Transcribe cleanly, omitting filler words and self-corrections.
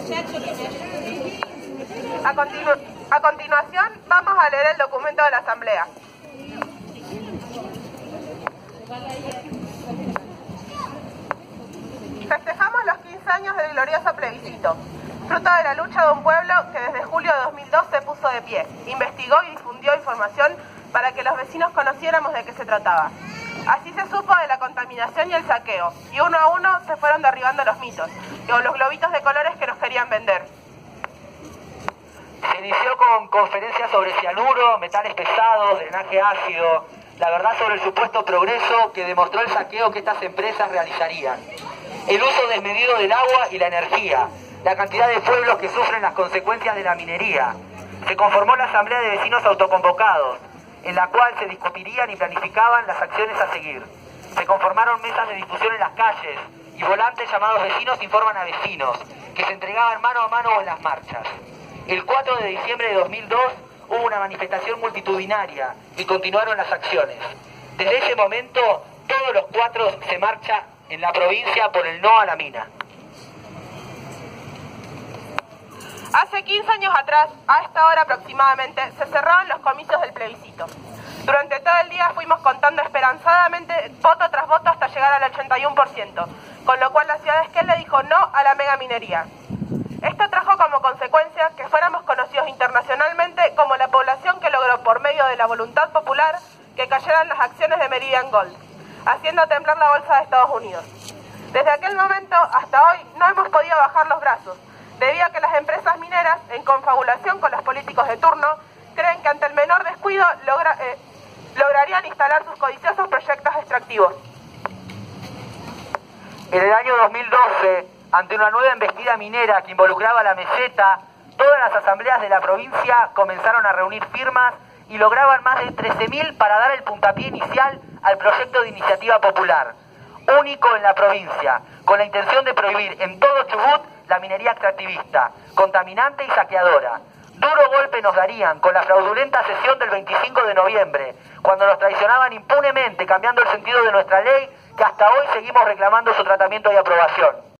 A continuación, vamos a leer el documento de la Asamblea. Festejamos los 15 años del glorioso plebiscito, fruto de la lucha de un pueblo que desde julio de 2002 se puso de pie, investigó y difundió información para que los vecinos conociéramos de qué se trataba. Así se supo de la contaminación y el saqueo, y uno a uno se fueron derribando los mitos, o los globitos de colores que nos querían vender. Se inició con conferencias sobre cianuro, metales pesados, drenaje ácido, la verdad sobre el supuesto progreso que demostró el saqueo que estas empresas realizarían, el uso desmedido del agua y la energía, la cantidad de pueblos que sufren las consecuencias de la minería. Se conformó la Asamblea de Vecinos Autoconvocados, en la cual se discutirían y planificaban las acciones a seguir. Se conformaron mesas de discusión en las calles y volantes llamados Vecinos Informan a Vecinos, que se entregaban mano a mano en las marchas. El 4 de diciembre de 2002 hubo una manifestación multitudinaria y continuaron las acciones. Desde ese momento, todos los 4 se marcha en la provincia por el no a la mina. Hace 15 años atrás, a esta hora aproximadamente, se cerraron los comicios del plebiscito. Durante todo el día fuimos contando esperanzadamente voto tras voto hasta llegar al 81%, con lo cual la ciudad de Esquel le dijo no a la megaminería. Esto trajo como consecuencia que fuéramos conocidos internacionalmente como la población que logró por medio de la voluntad popular que cayeran las acciones de Meridian Gold, haciendo temblar la bolsa de Estados Unidos. Desde aquel momento hasta hoy no hemos podido bajar los brazos, debido a que las empresas mineras, en confabulación con los políticos de turno, creen que ante el menor descuido lograrían instalar sus codiciosos proyectos extractivos. En el año 2012, ante una nueva embestida minera que involucraba a la meseta, todas las asambleas de la provincia comenzaron a reunir firmas y lograban más de 13.000 para dar el puntapié inicial al proyecto de iniciativa popular, único en la provincia, con la intención de prohibir en todo Chubut la minería extractivista, contaminante y saqueadora. Duro golpe nos darían con la fraudulenta sesión del 25 de noviembre, cuando nos traicionaban impunemente cambiando el sentido de nuestra ley, que hasta hoy seguimos reclamando su tratamiento y aprobación.